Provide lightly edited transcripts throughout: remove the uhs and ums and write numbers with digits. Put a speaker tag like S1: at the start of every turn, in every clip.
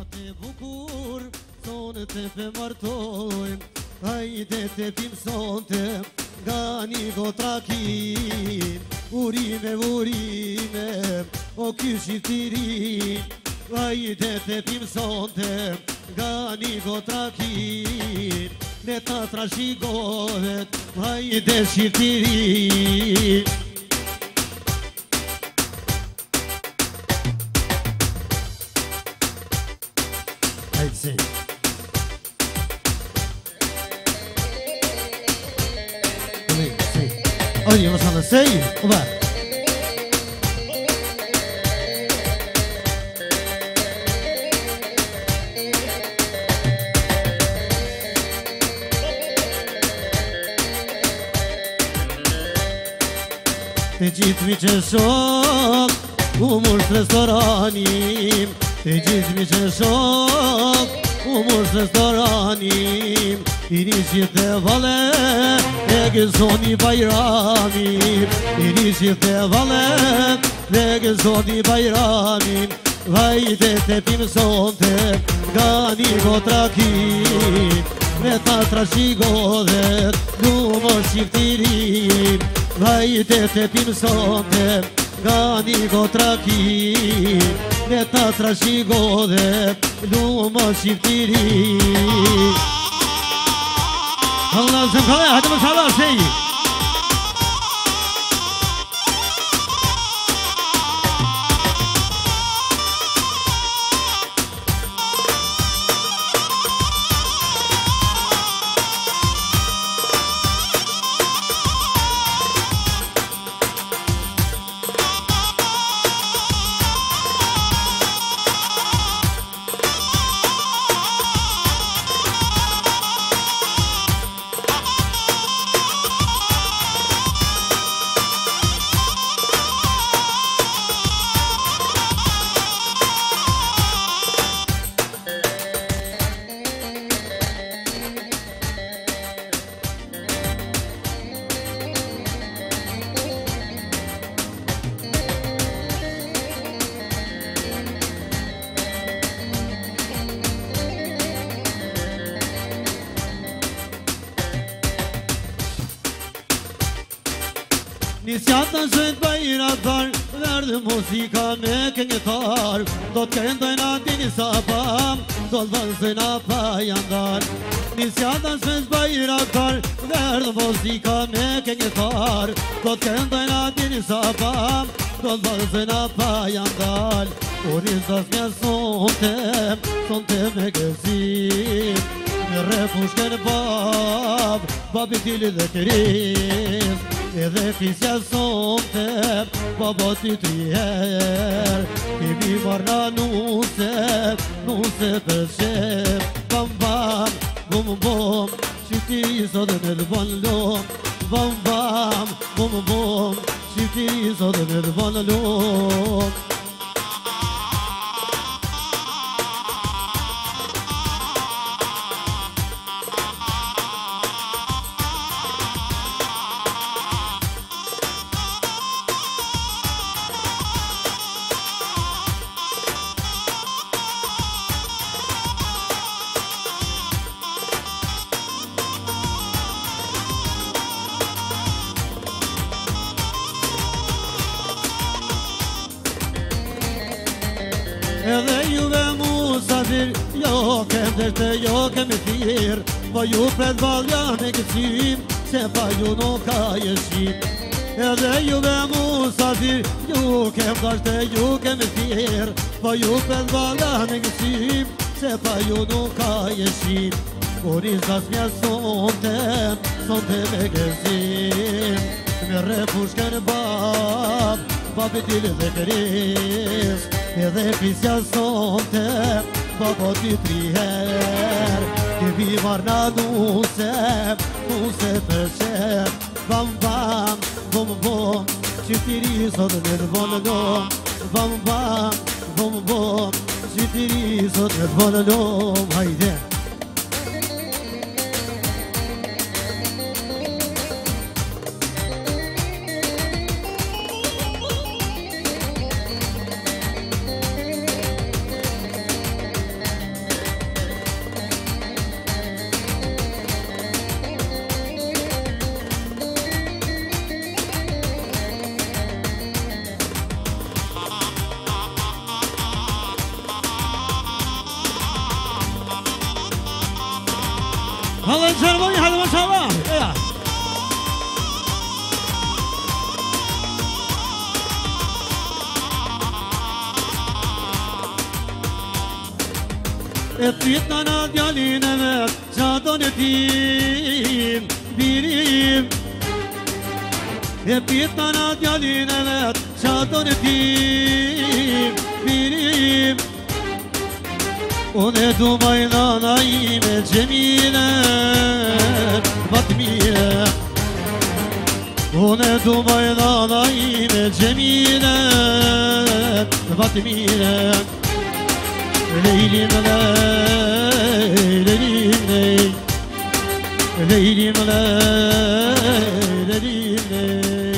S1: te bukur, sonë të përmartojmë. Hajde të pim sonte, nga një gotrakin. Urime, urime, o ky shqiptirin. Hajde të pim sonte, nga një gotrakin. Ne ta trashikohet, hajde shqiptirin. Hajde se Olha, você não sei? Oba! Te gjithë mi që shok, u mush restoranim. Te gjithë mi që shok, u mush restoranim. I nishit dhe vale, e gëzoni bajramin. I nishit dhe vale, e gëzoni bajramin. Vajte të pim sonte, nga një gotrakin. Me ta trashikohet, lumo shqiptirin. Vajte të pim sonte, nga një gotrakin. Me ta trashikohet, lumo shqiptirin. Allah zëmkale, hajde më shala shëjë. Nisjata shëjt bajratar, verdë muzika me këngëtar. Do t'këndojnë dini sapam, do t'vëzojnë pa jandar. Nisjata shëjt bajratar, verdë muzika me këngëtar. Do t'këndojnë dini sapam, do t'vëzojnë pa jandar. Urizas me sonte me gëzim. Me refushken babi tili dhe kërim. Edhe fisja sonte, baba ty triher. Kemi marna nuse për shep. Bam bam, bum bum, shqiptiri sot me dhëban lom. Bam bam, bum bum, shqiptiri sot me dhëban lom. Edhe juve musafir, jo këndërte, jo kemi thirë. Po ju pret valja me kësim, se pa ju nuk ka jeshim. Edhe juve musafir, ju këndërte, ju kemi thirë. Po ju pret valja me kësim, se pa ju nuk ka jeshim. Urizas mja sonte me gëzim. Me refushken babi tili dhe këris. Edhe pisja sonte, baba ty triher. Kemi marna nuse për shep. Bam bam, bum bum, qytiri sot me dhëban lom. Bam bam, bum bum, qytiri sot me dhëban lom. Hajde! الله يجربوني هذا ما شاء الله اتيتنا ناديالي نمت جادون يتيم بيريم اتيتنا ناديالي نمت جادون يتيم بيريم وندو بينا نايمة جميلة بطميلة وندو بينا نايمة جميلة بطميلة ليلي ملاي ليلي ملاي ليلي ملاي ليلي ملاي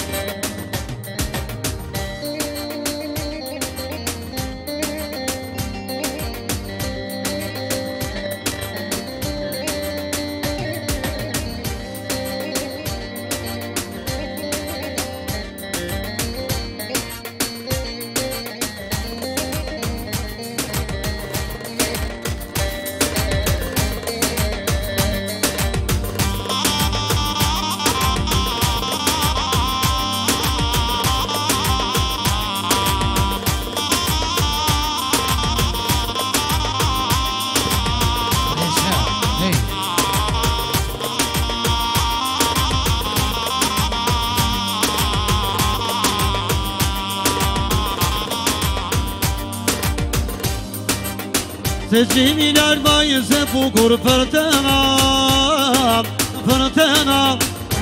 S1: Seciler bayısı fukur fırtınam, fırtınam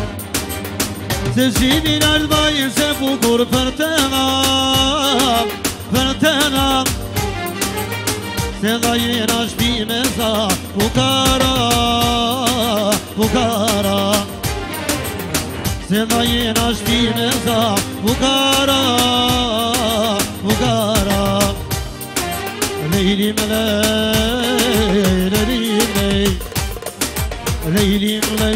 S1: Seciler bayısı fukur fırtınam, fırtınam Sedayın aş bir meza fukara, fukara Sedayın aş bir meza fukara, fukara ليلي ملاي ليلي ملاي ليلي ملاي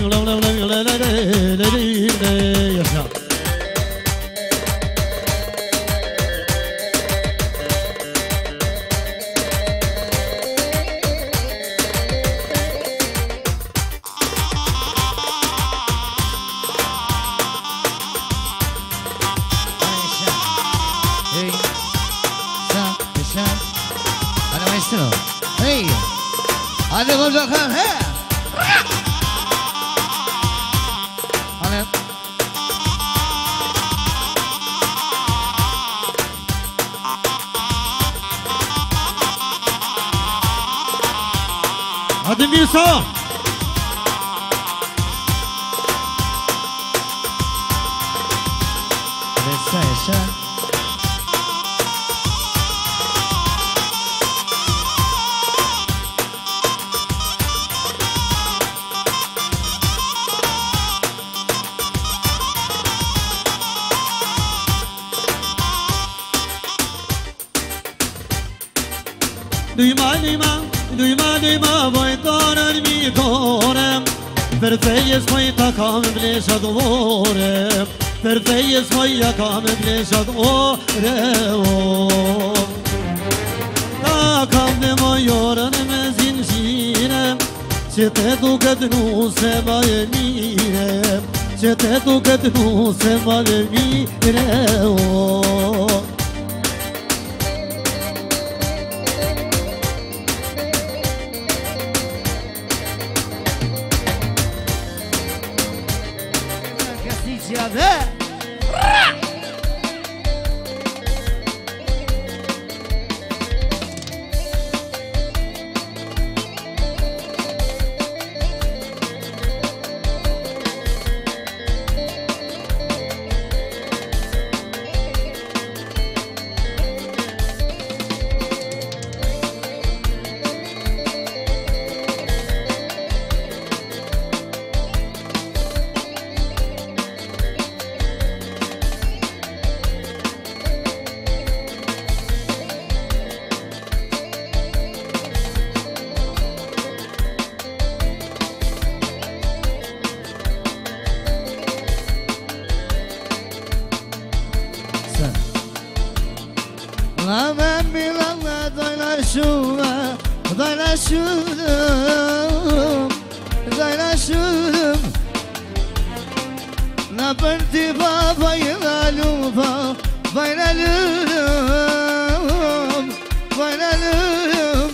S1: ليلي ملاي
S2: Hey, hadi bakalım. He. Hadi.
S1: Hadi Mirsa.
S2: Yaşa.
S1: Duyma duyma, duyma duyma boytonen mi torem Per fejes moja kam blesad åre Per fejes moja kam blesad åre Ta kam de mojoren med sin sine Se te duket nu se vaje Se te duket nu se vaje
S2: Ben bilanla doylaşım kaynaşırım. La pertiba bayılalım, bayılalım, bayılalım.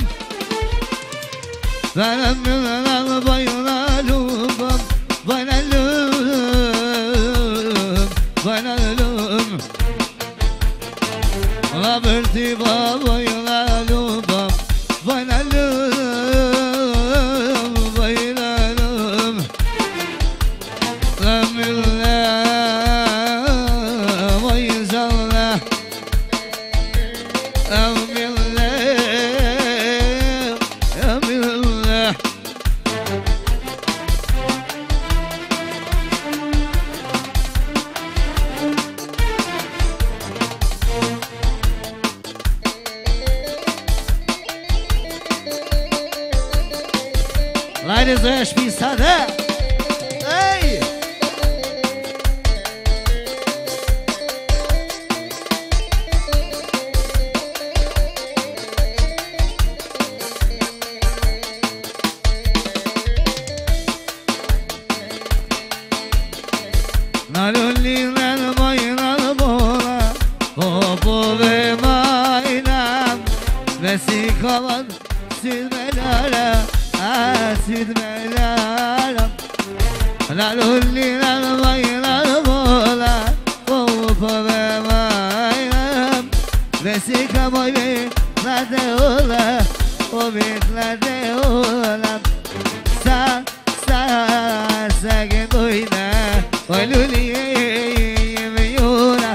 S2: Benim bayılalım, bayılalım, bayılalım. La pertiba bayılalım, bayılalım, bayılalım. La Ladies and gentlemen, hey! Nalulliler bayılar bola, popo ve maylam, vesikalar silmelere, silmelere. Nalulliler bayılar bola, popo ve maylam, vesikalar bitlerde ola, o bitlerde ola. Sakin oyna, Lulliye yemiyorlar.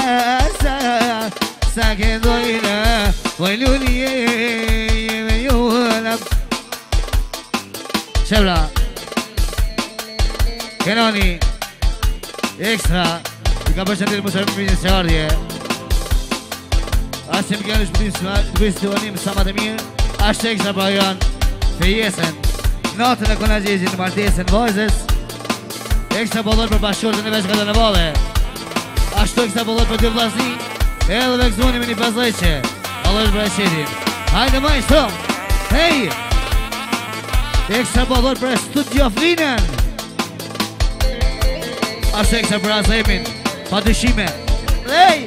S2: Sakin oyna, Lulliye yemiyorlar. Şevla Kenani Ekstra Kapasiteli musafir sevar diye Asim gelmiş bu istivanı Musamma Demir Aşta ekstra bayan Feyesen Notele con Aziz in Martesen Voices Ekstra bolor për bashkërët në veçka të në bale Ashtu ekstra bolor për dy vlasi Edhe dhe këzoni me një pasleqe Allah është për e qetin Hajde maestro Hej Ekstra bolor për studio Flinen Ashtu ekstra për Azemin Pa dyshime Hej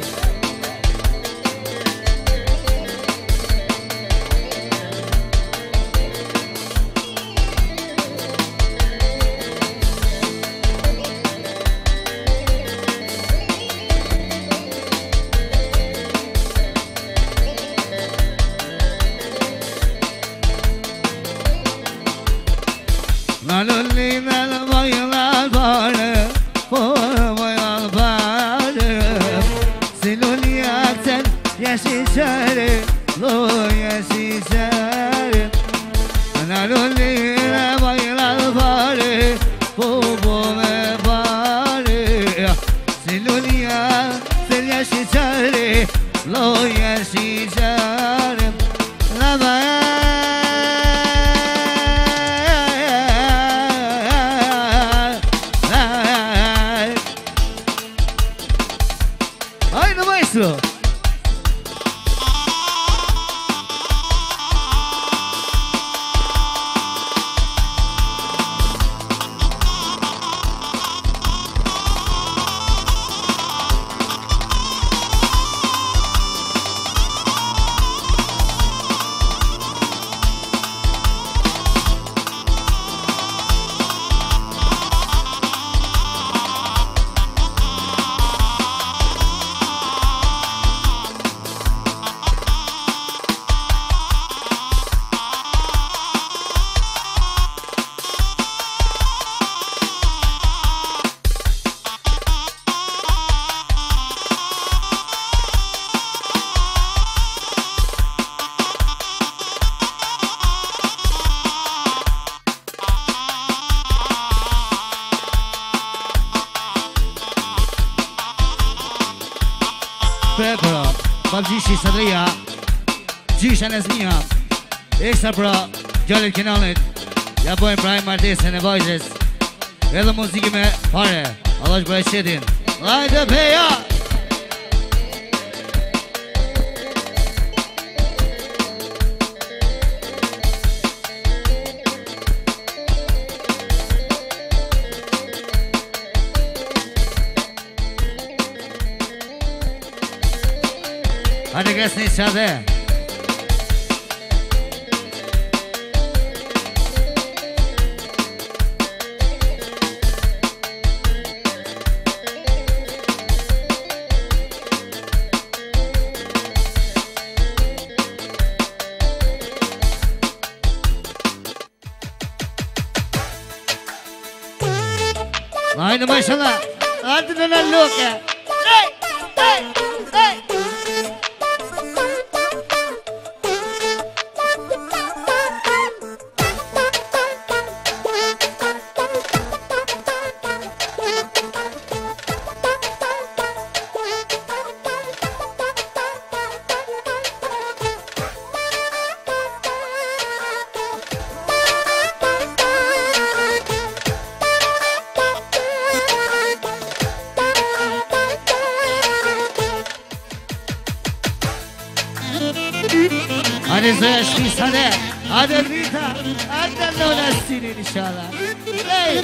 S2: Nalulliler bayılar bağrı, bayılar bağrı. Siluliyakten yaşışarı, lo yaşışarı. Nalulliler bayılar bağrı, bayılar bağrı. Siluliyakten yaşışarı, lo yaşışarı. La bayılar maestro. Prekora, Babgjishi Sadria, Gjisha Nesmija, Ekstra pra Gjallit Kenalit, ja bojnë Prime Martesën e Vajzës, edhe muziki me pare, Allah është për e qetin, lajtë peja! Hadi gelsin içeride. Haydi maşallah. Hadi dönen loka. Hey! Hey! Hey! Hadi Zoya Şiş hadi. Hadi Rita. Hadi Lola Sinin inşallah. Hey.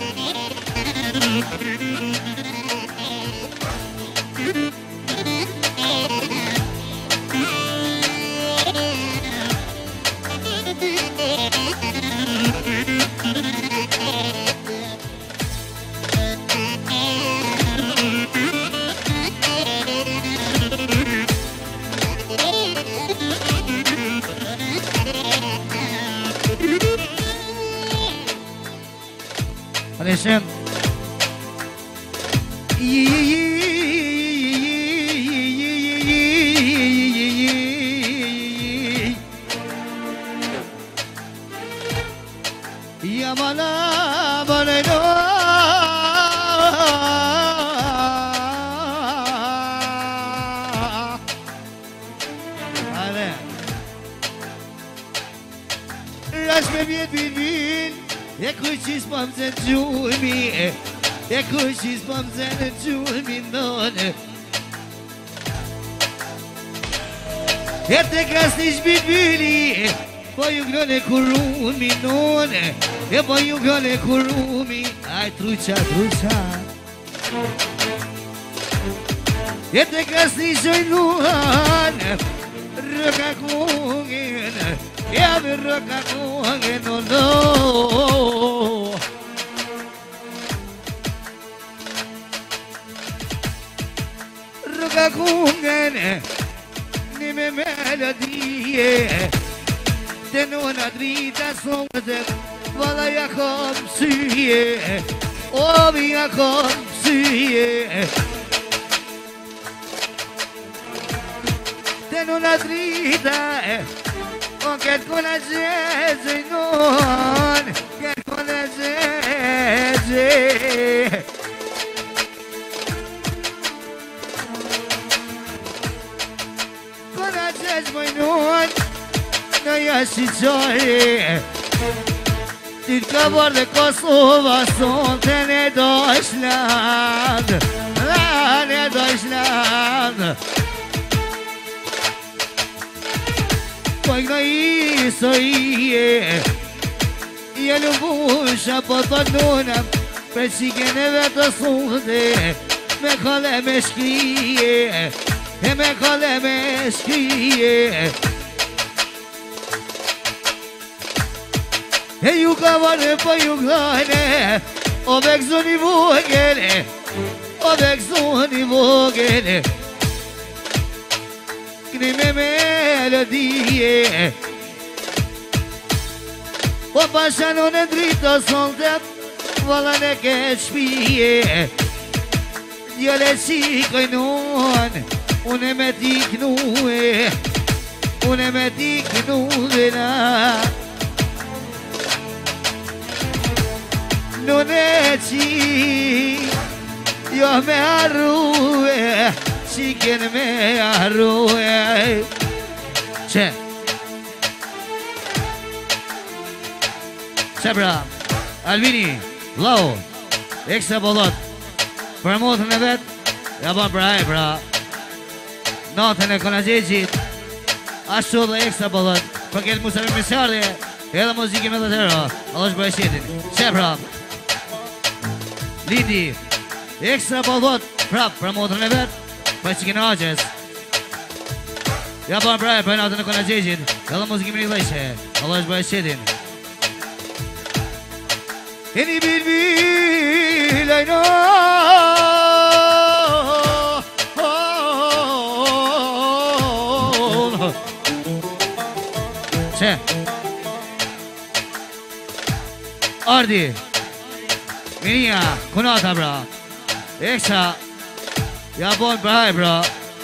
S2: Kardeşim. Yamana bareno. Hadi. Raşme bir. Eccoci spamse giulmi, eccoci spamse giulmi non. E te castis bibili, poi ugrone curumi non, e poi ugrone curumi, ai truccia. E te castis non, roca cungen. Ya bir roca cungen no. Roca cungen ni me melodie. Te non adrita sonze, vala ya komsiye, o ya komsiye. Te non adrita. Che con la gente non, che con la gente. Con la gente non, noi si gioia. Il cavolo di Kosova sono ne Deutschland, ne Deutschland. Poi noi soie, io non voglio potannuna, pensi che ne vedo sude, me cole me schie, e me cole me schie. E io cavale poi io glane, o vexoni vogele, o vexoni vogele. Crime melodie o passano ne dritto soldat volane che spie io le sigo in un emetic nue non è ci io me arrue si che me arrue c'è Sebra Albini Low Extra Bolot Promote në vet ja ban pra natën e Konazhecit ashtu dhe Extra Bolot për këtë musafir misardhje edhe muzikë me të tëra Allah është bërëshetin Sebra Lidi Extra Bolot prap promote në vet për që kënë aqës Ja ban braj për natën e Konaxhegjit. Edhe muzikë më vëshë. Allah është bëj shedin. Eni bilbil ayno Çe Ardi Minia Konata bra Eksa Ja bon braj bra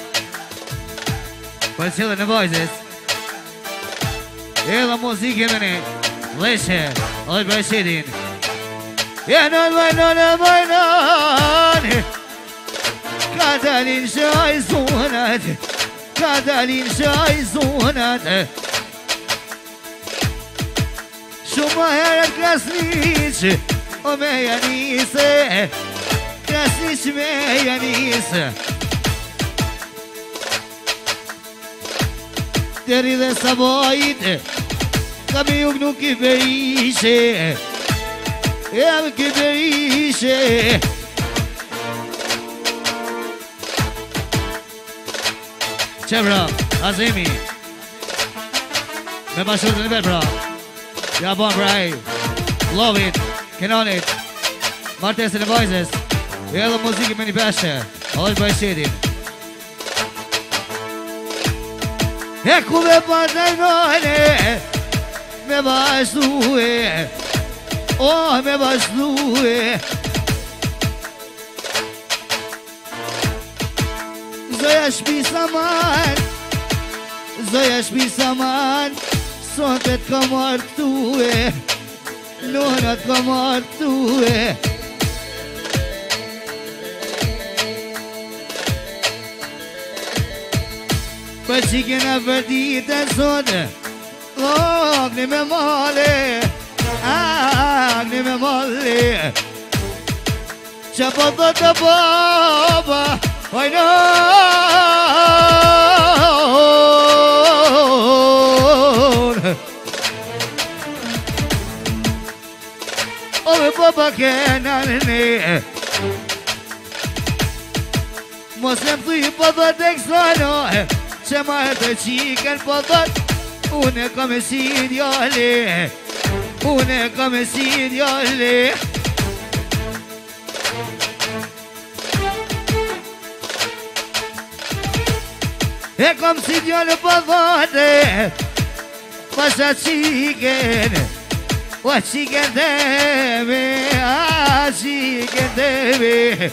S2: Për cilë në vajzës Edhe muzikë më ne Vëshë Allah bëj shedin Yanan vaynan Kadalin şay sunat Kadalin şay sunat Şuma her krasniç O meyanise Krasniç meyanise Deri dhe sabajit Kami juk nuk I berishe Jam kiberishe Që bra, Azemi Me bashkërët në vetë bra Ja bon braj Love it, Kenonit Martesin e vajzës Edhe muzikë me një peshe Allah është bëjë shedin E ku me patajnone Me bashkëtue Oh, me bashkëtue Zoja shpi saman Zoja shpi saman Sontet ka marrë këtue Nonat ka marrë këtue Për që kena për ditën sotë Agni me male Agni me male Që po të të baba Ojno Ove baba kena në Mos e më thuj po dhe të kësano Që ma e të qiken po dhe Une kam e si djale Une kam e si djale E kam si djale po dhate Pasha qiken O qiken teme A qiken teme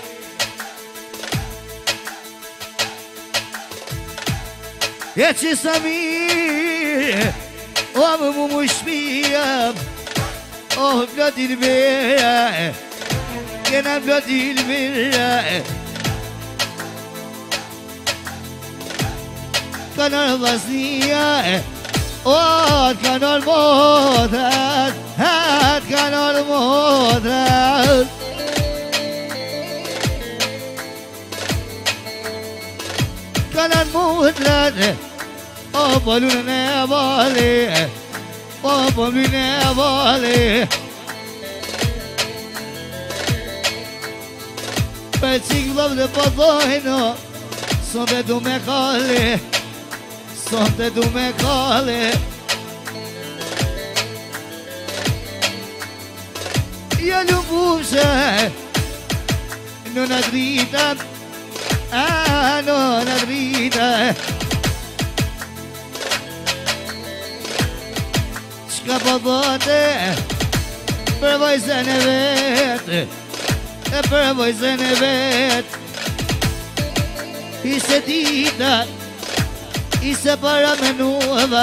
S2: E që sa mirë O më mu shpia O vlotil vera Kena vlotil vera Kanar vaznia O kanar modrat Kanar modrat Kanar modrat O po lune ne vale O po lune vale Për qik vlov dhe po dojno Sonte du me kale Sonte du me kale Ja ljubushe Nona drita Nona drita Qka po dhote Për vajzën e vetë E për vajzën e vetë Ise dita Ise para menuva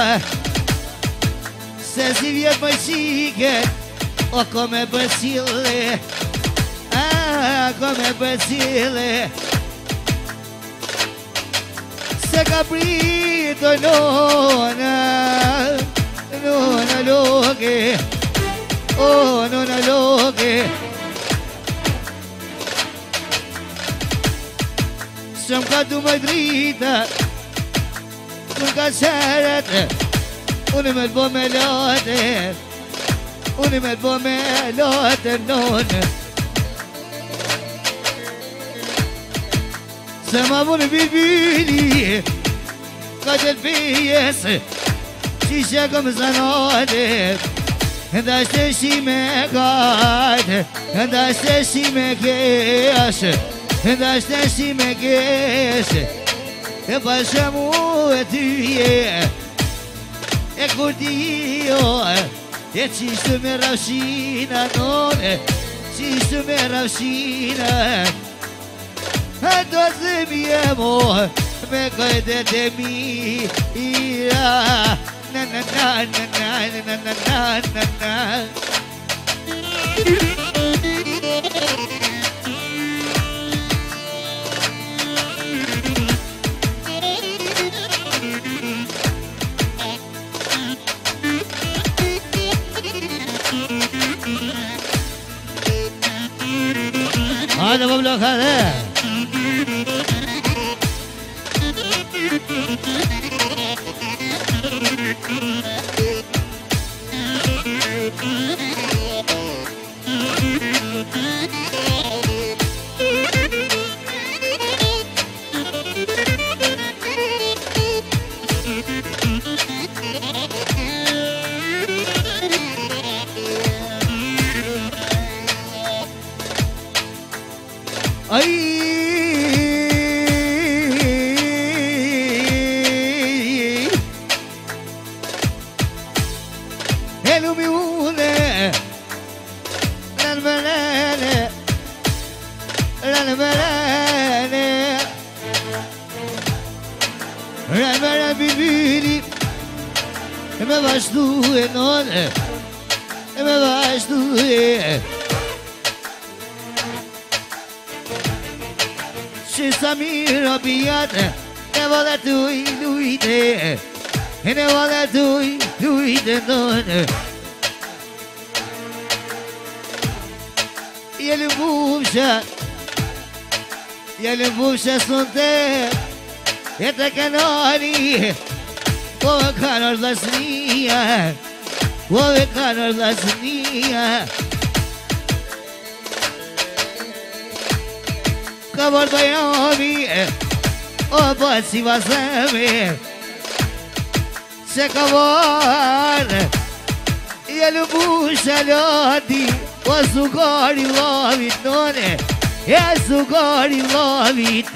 S2: Se si vjetë më qike O ko me përcile Ko me përcile Se ka prito nona Nona loke Oh nona loke Se më ka du më drita Unë ka qeret Unë me t'bo me lote Unë me t'bo me lote nonë Se ma vune bilbili ka del pijes Qishe këm zanotit Nda shte shi me kajt Nda shte shi me kesh Nda shte shi me kesh E pashe mu e tyje E kur ti jo E qishtu me rafshina none Qishtu me rafshina E do të bje mo Me kajtet e mira Na na na na na na na na na na Hadi babla hadi Bubsha sunte E te kanoni O e kanor lasnia O e kanor lasnia Kabor bajami O basi vasemi Se kabor Jelu busha lati O sukari lavit none E sukari lavit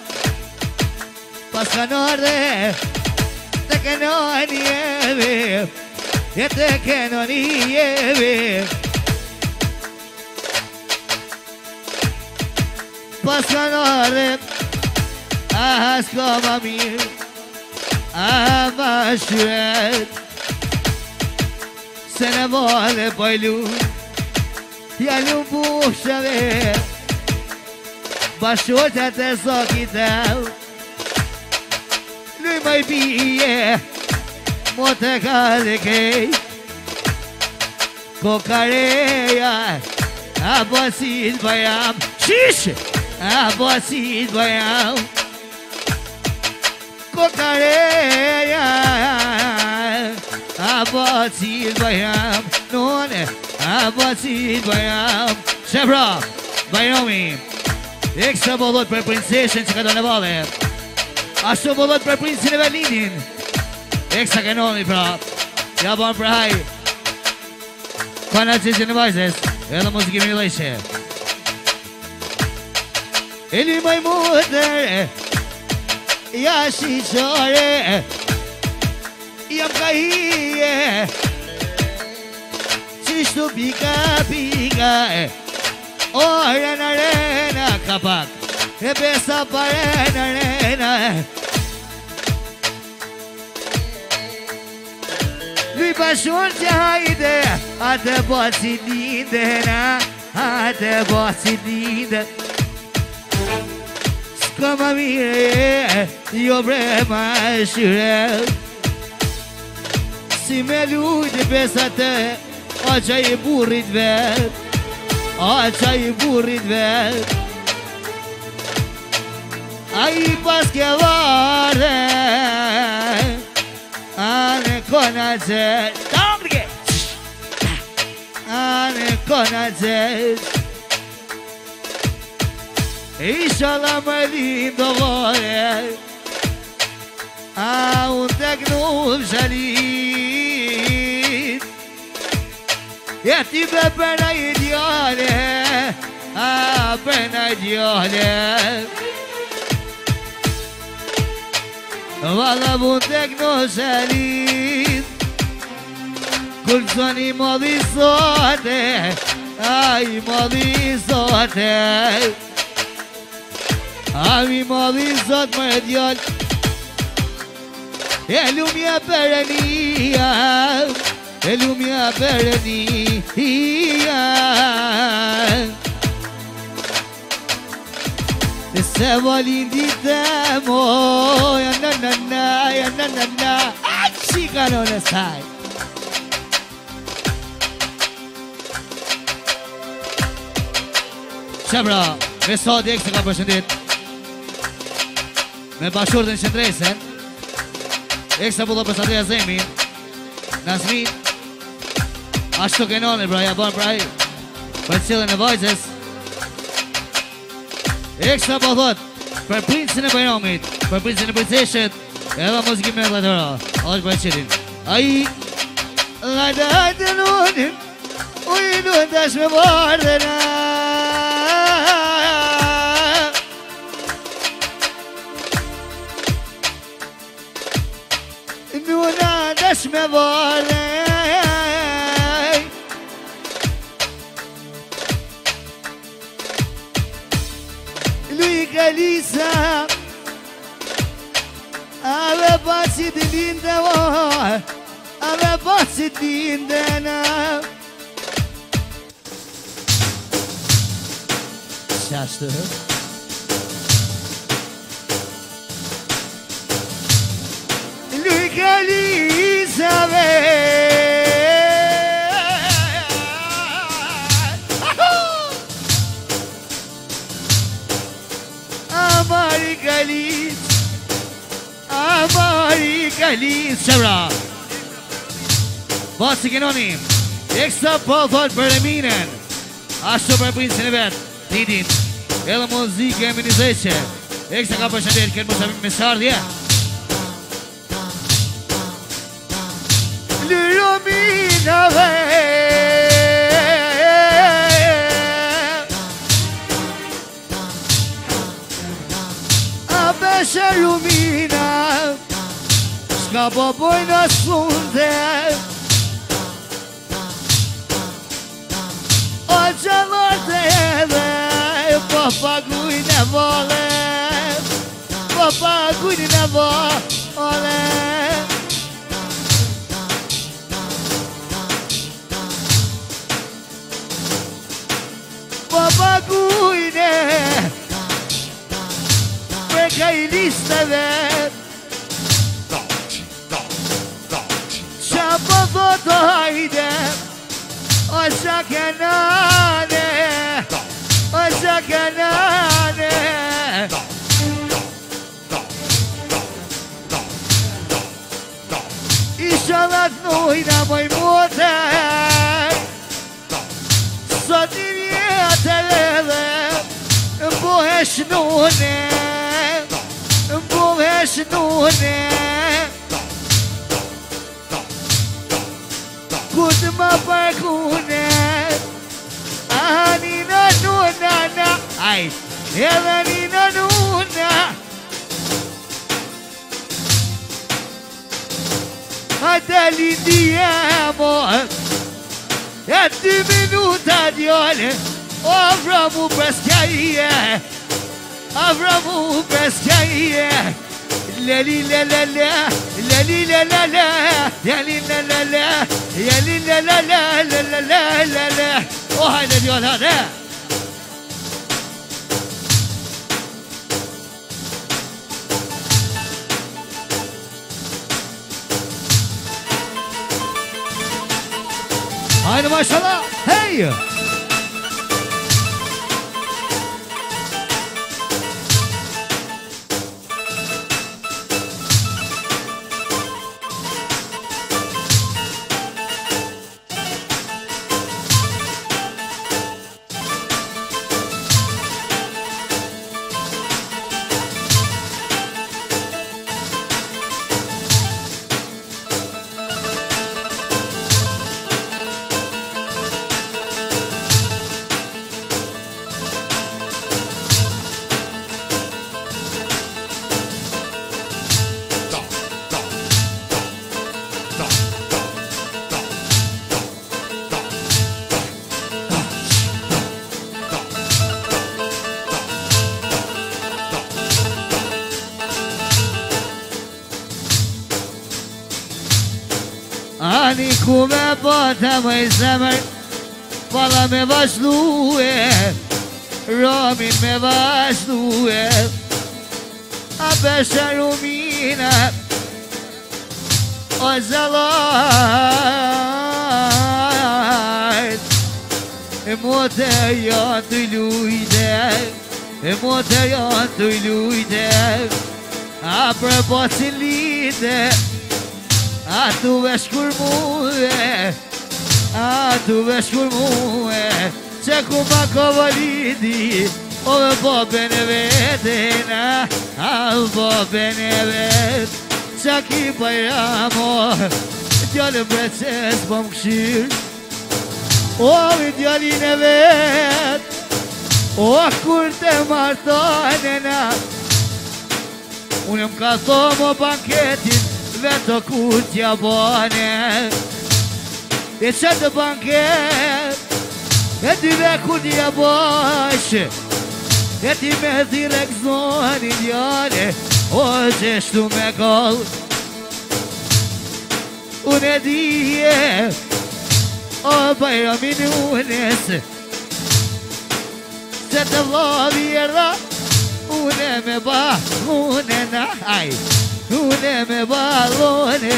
S2: Pas kanore Te kanoni jeve E te kanoni jeve Pas kanore s'ka ma mirë ma shret Se ne vale pojlu T'jallu bushave Bashkotët e zokit ev Luj maj bije Mo te kale kej Kokareja A basit bajam Shish A basit bajam Kokareja A basit bajam None A basit bajam Shebra Bajromi Ekstra bollot për princeshen që ka do në vale Ashtu bollot për princin e Berlinin Ekstra kanoni pra Ja ban për haj Kana qizin në vajzes Edhe muziki mi lejshe Eli maj mutër Ja shqore Jam ka hije Qishtu pika pika O rena rena kapak E besa pa rena rena Lui bashon që hajde A të boci lindena A të boci linde S'ka ma mire Jo bre ma shure Si me lujtë besa të A qa i burrit vet A qa i burrit vet A i pas ke vare A në kona qet A në kona qet Ishala më lindo vore وانت جنوب جليد يأتي ببنا يدياله بنا يدياله والله وانت جنوب جليد كل ثاني ماضي صوته ماضي صوته ماضي صوت مديال اليوم يا برني اليوم يا برني السوالين دي دمو يا نانا يا نانا أكشي كانوا نساي شبرا بصوت یک سقا باشندید من باشور دن شندریسن یک سبولا بساده از زمین ناسمین اشتو کنانه برای ابان برای بچیل نوایزس یک سبولا پر پرینسین بیامید پر پرینسین بیتشد اما موزیکی میگلا دارا آج بچیلین ای لدادنون ویدون دشم باردنا دشم باله لوی کلیسا اوه باسی دلین دوا اوه باسی دین دنا شاشته لوی کلیسا Amari Galis Shara Basi Genonim Eksa Palfat Bereminen Ashto Berbin Senevet Didin Ela Muzik Eminization Eksa Kapa Shadir Kermus Abim Mesar Dia Lurumina Sharumina Skaba boyna sunde Ocalar deve Papa guine vole Papa guine vole Papa guine Kailista ver Şabazo doyde Aşa kenane Aşa kenane İnşallah noyna maymote Sadiriye televe Bu heşnune شنونه كنت ما بكونه أهانينا نونانا أي يغنينا نونا هذا اللي ديامو يدي منوتا ديالي أفرمو بسكاية أفرمو بسكاية لا لي لا لا لا لا لي لا لا لا يا لي لا لا لا يا لي لا لا لا لا لا لا لا لا وهاي الديول هذا هاي ما شاء الله هي Ani ku me bata më i zemër Pala me vazhdue Romin me vazhdue A besha rumina O zalajt E mote janë të lujte E mote janë të lujte A për bocin lite A tu vesh kur muhe A tu vesh kur muhe Që ku ma kovalidi O me boben e vetena A boben e vet Qa ki bajramo Djallë breces po më kshir O mi djallin e vet O kur të martonena Unë më ka thomë o banketin Veto kur t'ja bane E që të banket E dyve kur t'ja bash E ti me direk zoni djale O gjeshtu me kall Unë e dije O bajramin unes Se të vlavi e rra Unë me balone na Unë me balone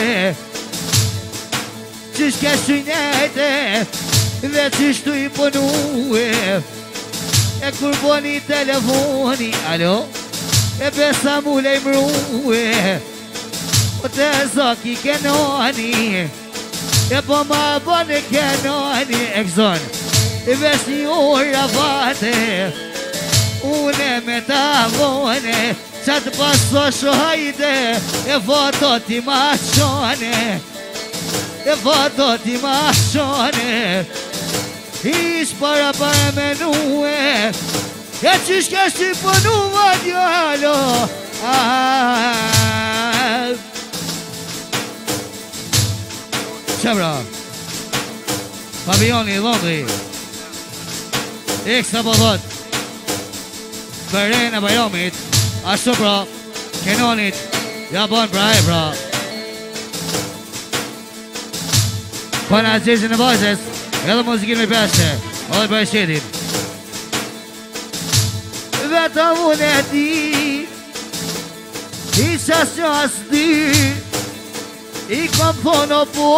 S2: Qysh ke shujnete Dhe qysh tu i ponue E kur boni telefoni Alo E besa mu lej mrue O të zoki kenoni E po ma boni kenoni E këzon E vesh një ura vate Une me tavone Qa të paso shohajde E foto ti ma shone E foto ti ma shone Ish para menue E qysh ke shi pënua djalo Qebra Pavioni i Londri Ekstra po thot Bërën e bajomit Ashtu pra Kenonit Ja bon pra e pra Pana gjezin e vajzës Edhe muzikin me peshe Ode për e shetin Vetëm unë e di I qas që as di I kom thonë o po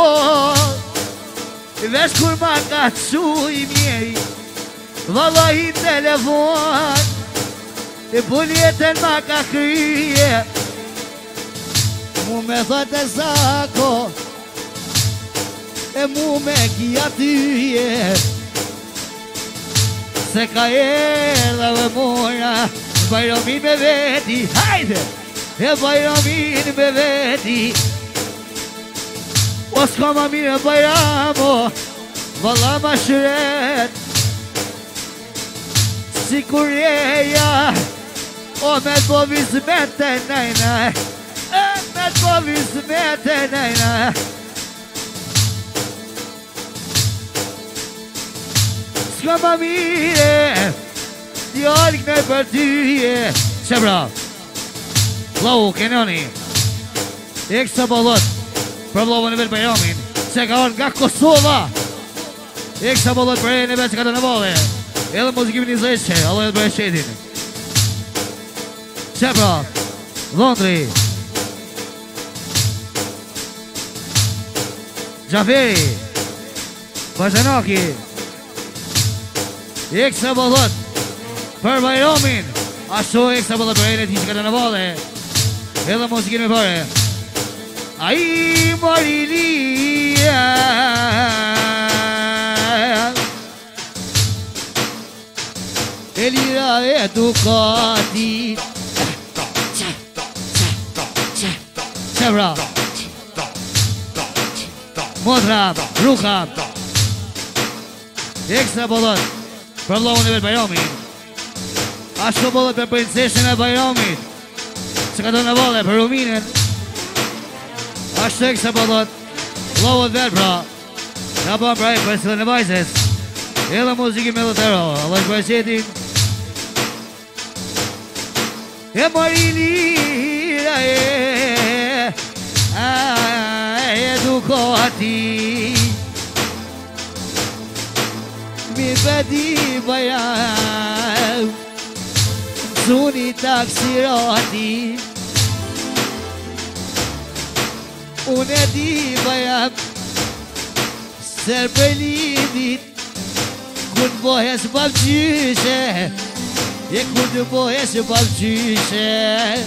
S2: I vesh kur ma ka qu i mjeri Valla i telefon E buljetën ma ka kryje Mu me thot e zako E mu me kia tyje Se ka erda dhe mora Bajramin me veti Hajde! E bajramin me veti O s'ka ma mire bajramo Valla ma shret Si kur jeja O me t'bo vizmete najna Me t'bo vizmete najna S'ka ma mire Djallë këne për tyje Qebra Lau, Kenoni Eksa bolot Për vlovën e vetë Bajramin Se ka orë nga Kosova Eksa bolot për e në vetë që ka të në vole Edhe muzikimin i zeshe Allah e të bërë shetin Qebra Londri Gjaferi Bajanaki Eksa bolot Për Bajramin Ashtu eksa bolot për e në ti që ka të në vole Edhe muzikin me pare Ai Marilia Elira Educati Qebra Modra Ruka Ekstra bolot Për vlohën e vetë Bajramin Ashtu bolot për princeshen e Bajramit Që ka të në vole për Ruminen Ashtu ekstra bolot Vlohët vetë pra Nga ban pra e për sëllën e vajzës Edhe muziki me lëtero Allah është bërqetin E Marilira Educati خاطي من بدي بيان زوني تاكسيراتي ونادي بيان سربليدي كن بوهس بابجيشه يكون بوهس بابجيشه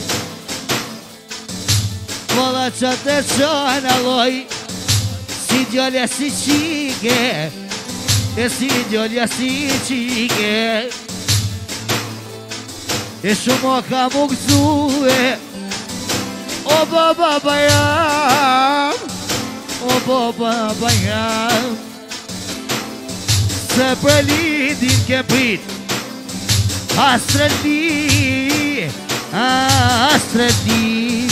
S2: والله تشان الله سيديال يا سيشيكه يا سيديال يا سيشيكه شما كموكزوه او بابا بيام او بابا بيام سبرلي دين كبريت أسردي أسردي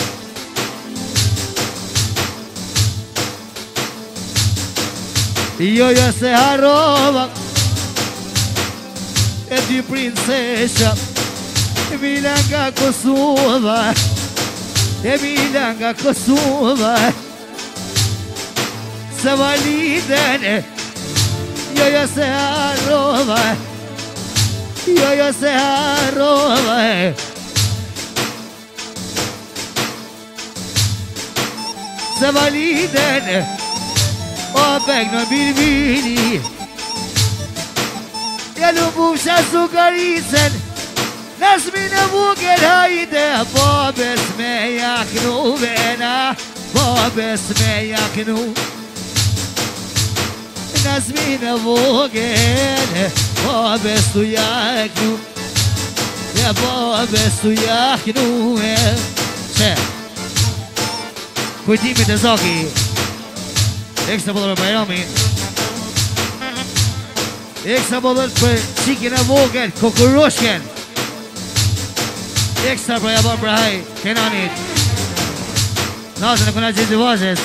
S2: Io se a Roma e di princesa Milanga Kosova e Milanga Kosova Savalidene Io se a Roma Io se a Roma Savalidene O begno bilbili Ja lubuš sukaricen Nasmine vugel hajde Bobe smejaknu vena Bobe smejaknu Nasmine vugel Bobe sujaknu Ja bobe sujaknu Če Kujtimi të zoki Ekstra bolër për Bajramin Ekstra bolër për qikin e vogel Kokuroshken Ekstra për jabar për haj Kenanit Nazën e kuna gjithë vazhes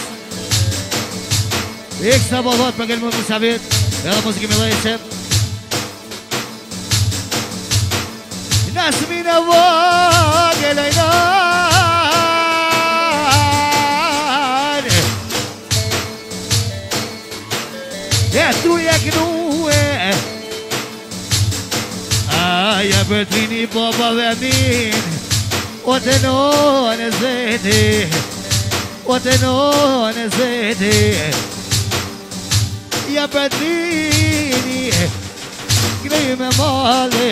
S2: Ekstra bolër për gëllë mund Musavit Edhe muziki me lejse Nasmin e vogel Tu jaknu Aja Bertrini baba ve min O të non e zeti O të non e zeti Ja Bertrini Grej me male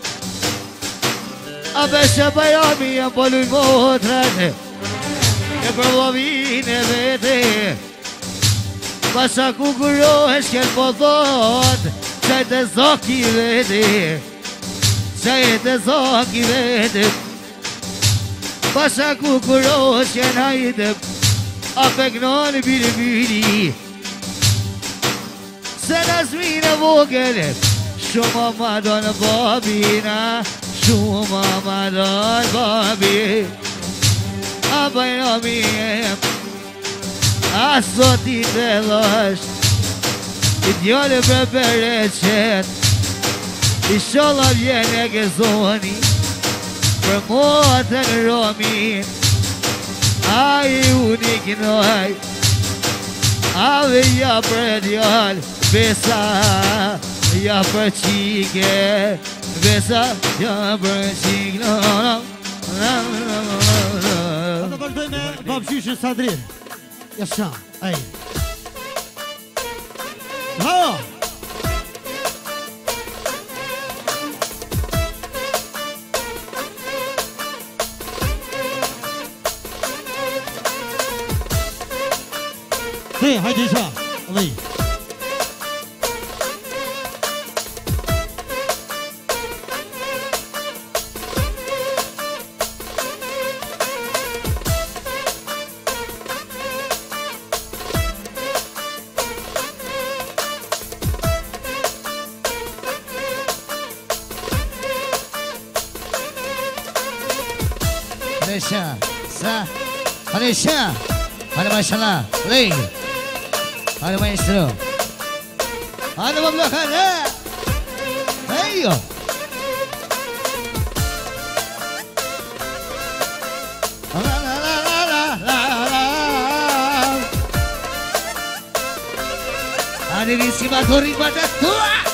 S2: A beshe Bajrami e poluj motrat E përlovin e vete Pasha kukurohesh kjell po thot Qaj të zoki veti Qaj të zoki veti Pasha kukurohesh kjell hajde A peknoni bili bili Se Nasmine vogel Shumë madon babina Shumë madon babi A Bajrami A soti të lësht I djole për bereqet I sholla vjen e gëzoni Për motën Romin A i unik noj A ve ja për djall Besa ja për qike Besa ja për qik
S1: Të vazhdoj me babgjyshin Sadri Jasha, ej Ha! Hey, hajde isha, alej
S2: Malaysia, ada masalah, leh, ada maestro, ada belakang, ayo. Manilissima corriva da tua!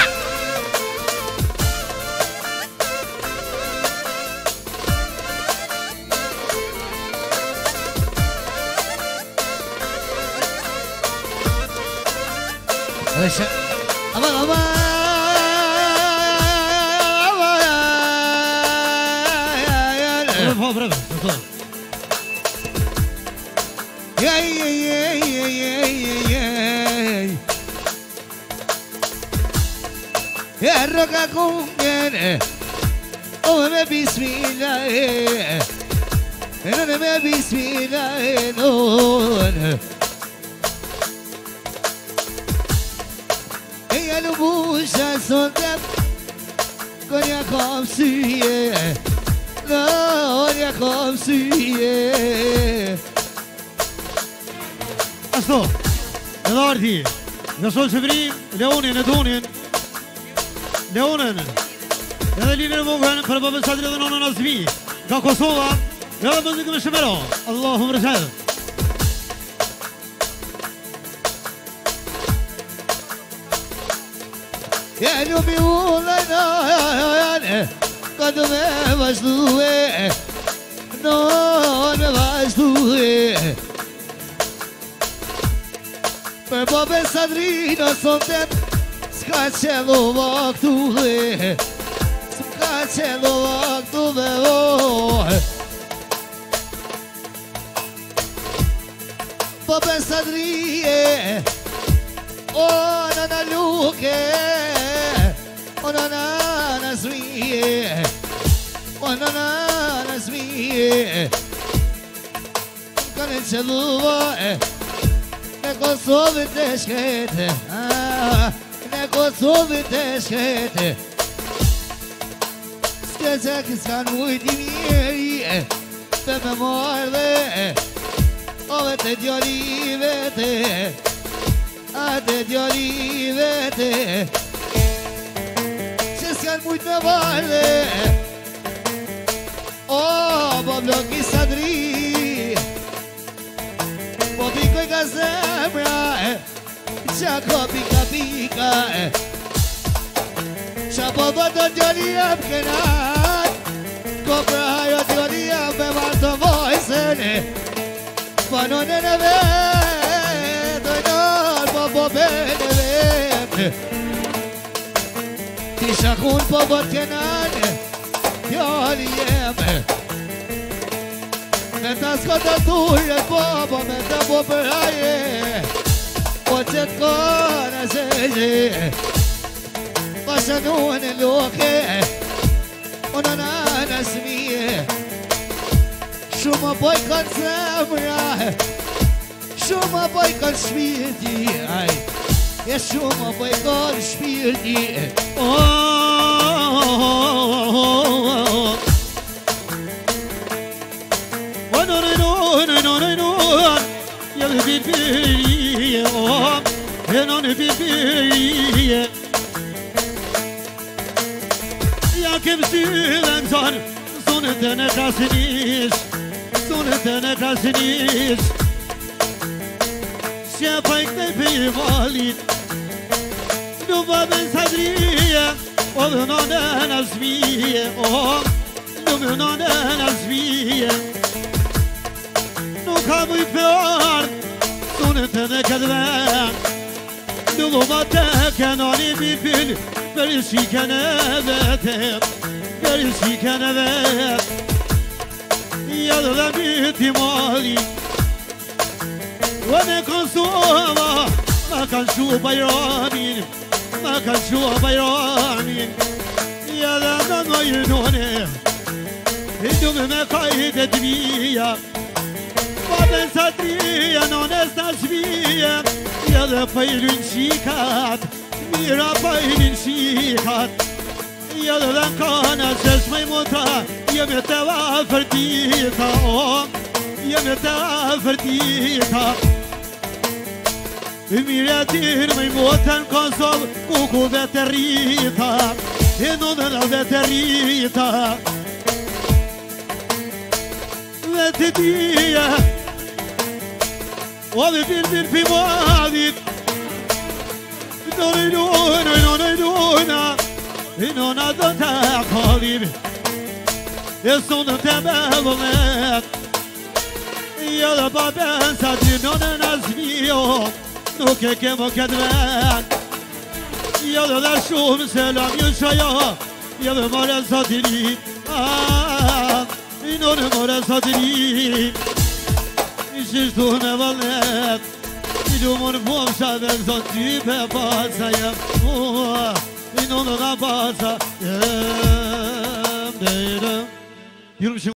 S3: Roga con viene, oh me bismillah, non me bismillah, non. E a lubuja solta, con ya comsie, no ya comsie.
S1: Ashtu, edhe arti, në sol Shqipëri, Leonin e Tunin, Leonën, edhe linë e vogën për babën Sadri dhe nonën Azmi, nga Kosova, edhe mëzikë me Shemero. Allahu më rëshedë.
S3: Ja ljubi ullajnë, kada me vazhduje, no me vazhduje. Për babën Sadri në sonten, Ska qëllu vaktu dhe, ska qëllu vaktu dhe oj. Babën Sadrije, o nana luke, o nana zmije, o nana zmije. Ka në qëllu vaj, në Kosovë të shkete, ne Kosovë të shkete. S'ke që s'kan mujti mjeri, të me marrë dhe, ove të djali vete, a të djali vete, që s'kan mujt me marrë dhe, o, po bloki Sadri, po pikoj ka zemra, Qa ko pika pika, qa po bëtë djali jam kënat, ko për hajo djali jam me martë vojsen, panonen e vetë, dojnor po po bene vetë, ti shakun po bëtë kënat, djali jem, me ta skota turë po me ta po për haje, Po që të kona zëgjë, pasë nuën e loke, o në nana smije, shumë poj kanë zemra, shumë poj kanë shpirti, e shumë poj kanë shpirti.
S1: Non bibiye Ya kimsiden zor Sonetene kasiniş Sonetene kasiniş Şefayk ne pivalit Nuba ben Sadriye Olun onen azmiye Numun onen azmiye Nukamu ypear Sonetene kadven Duluma kenani bülbül Verirsiken evet Verirsiken evet Yadıla ihtimali Ve ne konsova Makan şu bayramin Makan şu bayramin Yalandan ayırdone Dümüme kaydetmiye Babın Sadriye non estasmiye Ja dhe pajlin shikat, mira pajlin shikat Ja dhe dhe kana qesh me muta, jemi të vafërtita Jemi të vafërtita Mire tir me muta në Kosovë, kuku dhe të rrita E nonën dhe të rrita Dhe të dhja O dhe bilbil për madit اینو نداده خالیب یسون تبابت یالا بابن سادینون نزمیو نوکه که مکدمت یالا در شون سلام یوشایا یالا مار سادینی اینو مار سادینی ایشش تو نوالت اینو بوم شبک زندی به بازایم اینو نبازا بیرم